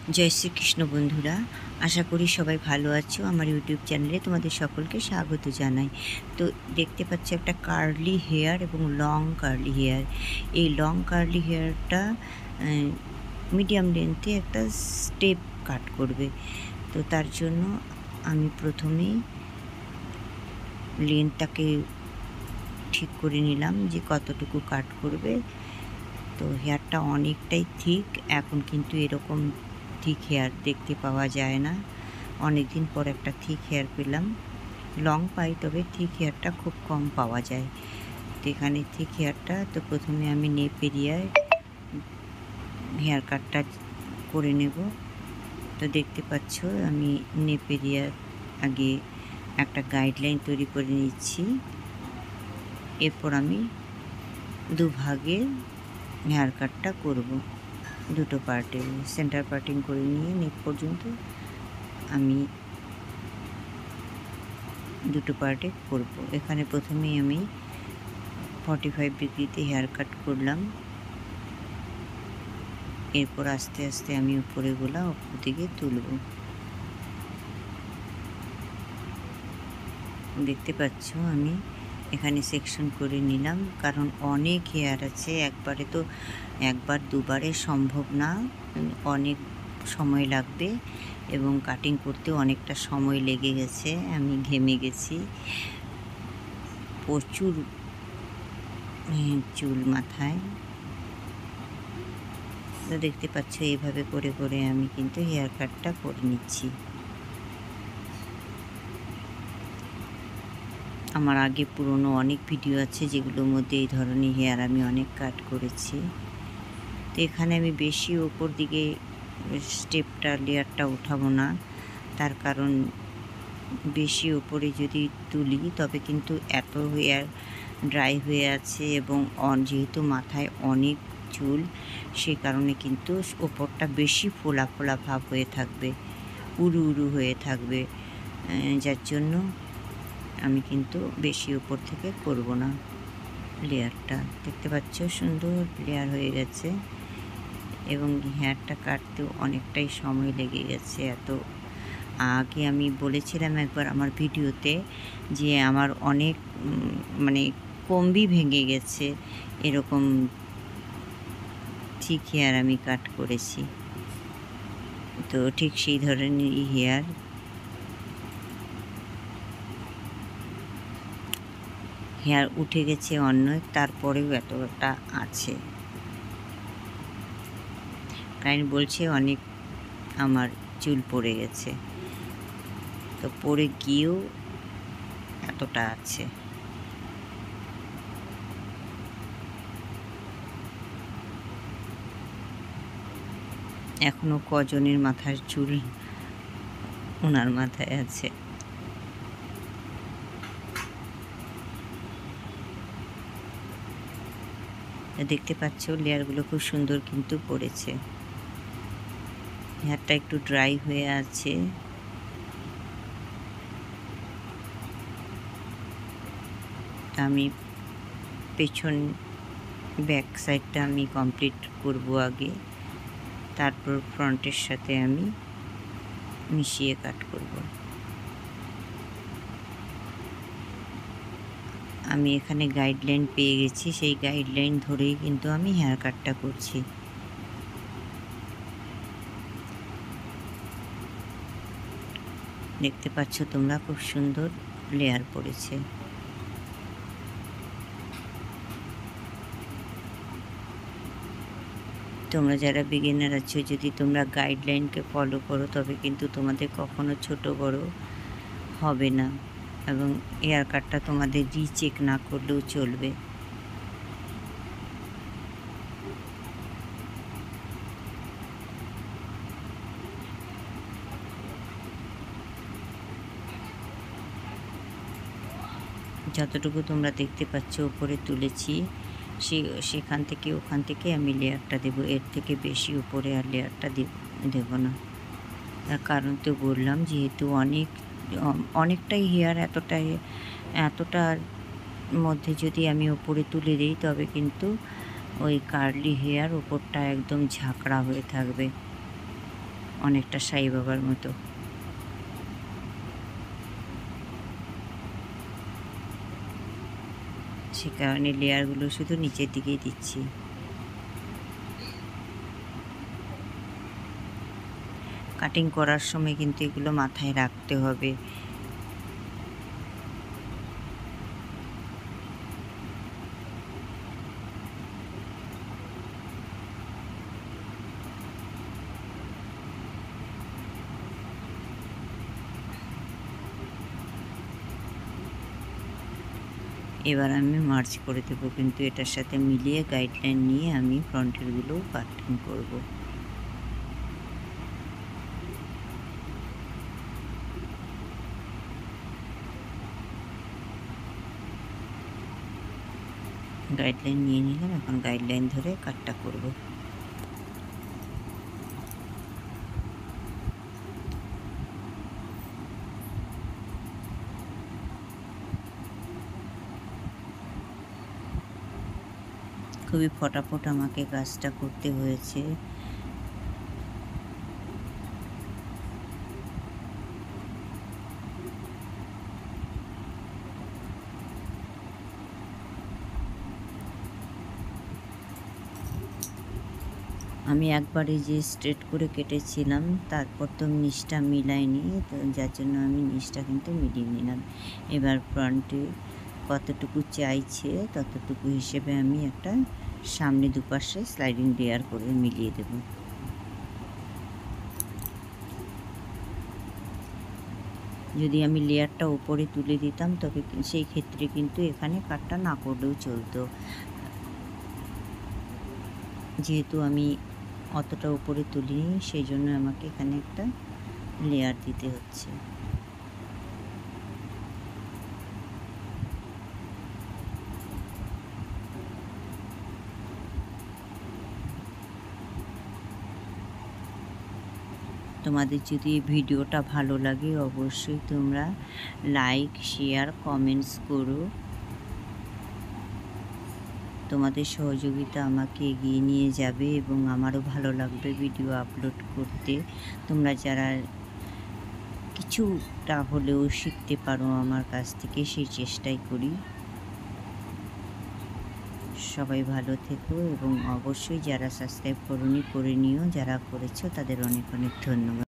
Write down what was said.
জয় শ্রীকৃষ্ণ বন্ধুরা, আশা করি সবাই ভালো আছো। আমার ইউটিউব চ্যানেলে তোমাদের সকলকে স্বাগত জানাই। তো দেখতে পাচ্ছি একটা কার্লি হেয়ার এবং লং কার্লি হেয়ার। এই লং কার্লি হেয়ারটা মিডিয়াম লেন্থে একটা স্টেপ কাট করবে। তো তার জন্য আমি প্রথমেই লেন্থটাকে ঠিক করে নিলাম যে কতটুকু কাট করবে। তো হেয়ারটা অনেকটাই থিক, এখন কিন্তু এরকম থিক হেয়ার দেখতে পাওয়া যায় না। অনেক দিন পর একটা থিক হেয়ার পেলাম। লং পাই, তবে থিক হেয়ারটা খুব কম পাওয়া যায়। তো এখানে থিক হেয়ারটা, তো প্রথমে আমি নেপ এরিয়ায় হেয়ার কাটটা করে নেব। তো দেখতে পাচ্ছ আমি নেপ এরিয়ার আগে একটা গাইডলাইন তৈরি করে নিচ্ছি। এরপর আমি দুভাগে হেয়ার কাটটা করব, দুটো পার্টে সেন্টার পার্টিং করে নিয়ে নেক পর্যন্ত আমি দুটো পার্টে করব। এখানে প্রথমেই আমি 45 ডিগ্রিতে হেয়ার কাট করলাম। এরপর আস্তে আস্তে আমি উপরেগুলা উপর দিকে তুলব। দেখতে পাচ্ছ আমি এখানে সেকশন করে নিলাম, কারণ অনেক হেয়ার আছে, একবারে তো একবার দুবারে সম্ভব না, অনেক সময় লাগবে এবং কাটিং করতে অনেকটা সময় লেগে গেছে। আমি ঘেমে গেছি, প্রচুর চুল মাথায়। তো দেখতে পাচ্ছ এইভাবে করে করে আমি কিন্তু হেয়ার কাটটা করে নিচ্ছি। আমার আগে পুরনো অনেক ভিডিও আছে যেগুলোর মধ্যে এই ধরনের হেয়ার আমি অনেক কাট করেছি। তো এখানে আমি বেশি ওপর দিকে স্টেপটা লেয়ারটা উঠাবো না, তার কারণ বেশি ওপরে যদি তুলি তবে কিন্তু এত হেয়ার ড্রাই হয়ে আছে এবং যেহেতু মাথায় অনেক চুল, সে কারণে কিন্তু ওপরটা বেশি ফোলা ফোলা ভাব হয়ে থাকবে, উড়ু উড়ু হয়ে থাকবে, যার জন্য আমি কিন্তু বেশি উপর থেকে করব না। লেয়ারটা দেখতে পাচ্ছ সুন্দর লেয়ার হয়ে গেছে এবং হেয়ারটা কাটতেও অনেকটাই সময় লেগে গেছে। এত আগে আমি বলেছিলাম একবার আমার ভিডিওতে যে আমার অনেক মানে কম্বি ভেঙে গেছে, এরকম ঠিক হেয়ার আমি কাট করেছি। তো ঠিক সেই ধরনেরই হেয়ার উঠে গেছে অন্য, তারপরেও এতটা আছে। ক্লায়েন্ট বলছে অনেক আমার চুল পড়ে গেছে, তো পড়ে গিয়েও এতটা আছে। এখনো কজনের মাথার চুল ওনার মাথায় আছে। দেখতে পাচ্ছ লেয়ারগুলো খুব সুন্দর কিন্তু পড়েছে। হেয়ারটা একটু ড্রাই হয়ে আছে। আমি পেছন ব্যাক সাইডটা আমি কমপ্লিট করব আগে, তারপর ফ্রন্টের সাথে আমি মিশিয়ে কাট করব। আমি এখানে গাইডলাইন পেয়ে গেছি, সেই গাইডলাইন ধরেই কিন্তু আমি হেয়ার কাটটা করছি। দেখতে পাচ্ছ তোমরা খুব সুন্দর লেয়ার পড়েছে। তোমরা যারা বিগিনার আছো, যদি তোমরা গাইডলাইনকে ফলো করো তবে কিন্তু তোমাদের কখনো ছোট বড় হবে না এবং হেয়ার কাটটা তোমাদের রিচেক না করলেও চলবে। যতটুকু তোমরা দেখতে পাচ্ছ উপরে তুলেছি, সেখান থেকে ওখান থেকে আমি লেয়ারটা দেবো, এর থেকে বেশি উপরে আর লেয়ারটা দেব না। তার কারণ তো বললাম, যেহেতু অনেকটাই হেয়ার এতটার মধ্যে যদি আমি ওপরে তুলে দিই তবে কিন্তু ওই কার্লি হেয়ার ওপরটা একদম ঝাঁকড়া হয়ে থাকবে। অনেকটা সাই বাবার মতো। সে কারণে লেয়ারগুলো শুধু নিচের দিকেই দিচ্ছি। কাটিং করার সময় কিন্তু এগুলো মাথায় রাখতে হবে। এবার আমি মার্চ করে দেবো, কিন্তু এটার সাথে মিলিয়ে গাইডলাইন নিয়ে আমি ফ্রন্টেরগুলোও কাটিং করব। গাইডলাইন নিয়ে নিলাম, এখন গাইডলাইন ধরে কাটটা করব। খুবই ফটাফট আমাকে কাজটা করতে হয়েছে। আমি একবারে যে স্ট্রেট করে কেটেছিলাম, তারপর তো নিচটা মিলাইনি, তো যার জন্য আমি নিচটা কিন্তু মিলিয়ে নিলাম। এবার ফ্রন্টে কতটুকু চাইছে ততটুকু হিসেবে আমি একটা সামনে দুপাশে স্লাইডিং লেয়ার করে মিলিয়ে দেব। যদি আমি লেয়ারটা উপরে তুলে দিতাম তবে সেই ক্ষেত্রে কিন্তু এখানে কাটটা না করলেও চলতো। যেহেতু আমি অতটা উপরে তুলিনি, সেই জন্য আমাকে এখানে একটা লেয়ার দিতে হচ্ছে। তোমাদের যদি ভিডিওটা ভালো লাগে অবশ্যই তোমরা লাইক, শেয়ার, কমেন্টস করো। তোমাদের সহযোগিতা আমাকে এগিয়ে নিয়ে যাবে এবং আমারও ভালো লাগবে ভিডিও আপলোড করতে। তোমরা যারা কিছুটা হলেও শিখতে পারো আমার কাছ থেকে, সেই চেষ্টাই করি। সবাই ভালো থেকো এবং অবশ্যই যারা সাবস্ক্রাইব করোনি করে নিও, যারা করেছো তাদের অনেক অনেক ধন্যবাদ।